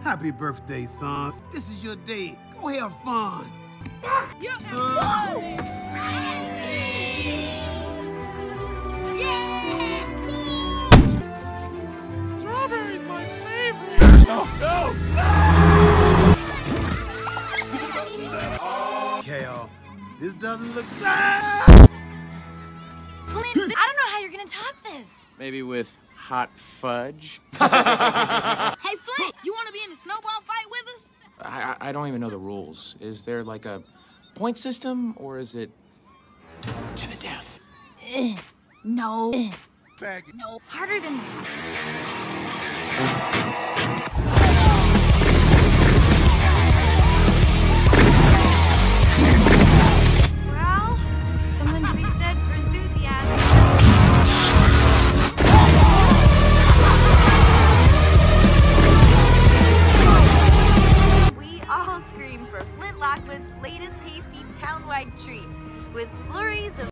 Happy birthday, sons. This is your day. Go have fun. Yep. Son. Yeah! Cool! Strawberry's my favorite! No! Kale, this doesn't look sad. Flint, I don't know how you're gonna top this. Maybe with hot fudge? Hey, Flint, you want to be in the snowball fight with us? I don't even know the rules. Is there like a point system, or is it to the death? No. Faggot. No, harder than that. Well, something to be said for enthusiasm. We all scream for Flint Lockwood's latest tasty town-wide treat with flurries of